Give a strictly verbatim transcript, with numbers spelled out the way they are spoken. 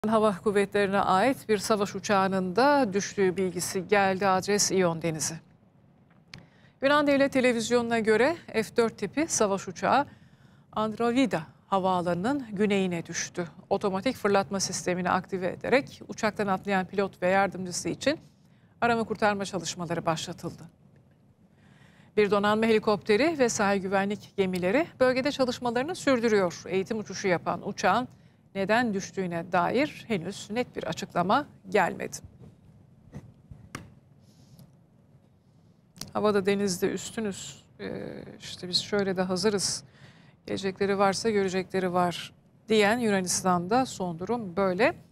Hava kuvvetlerine ait bir savaş uçağının da düştüğü bilgisi geldi. Adres İyon Denizi. Yunan Devlet Televizyonu'na göre F dört tipi savaş uçağı Andravida havaalanının güneyine düştü. Otomatik fırlatma sistemini aktive ederek uçaktan atlayan pilot ve yardımcısı için arama kurtarma çalışmaları başlatıldı. Bir donanma helikopteri ve sahil güvenlik gemileri bölgede çalışmalarını sürdürüyor. Eğitim uçuşu yapan uçağın neden düştüğüne dair henüz net bir açıklama gelmedi. Havada, denizde üstünüz. Ee, işte biz şöyle de hazırız. Gelecekleri varsa görecekleri var diyen Yunanistan'da son durum böyle.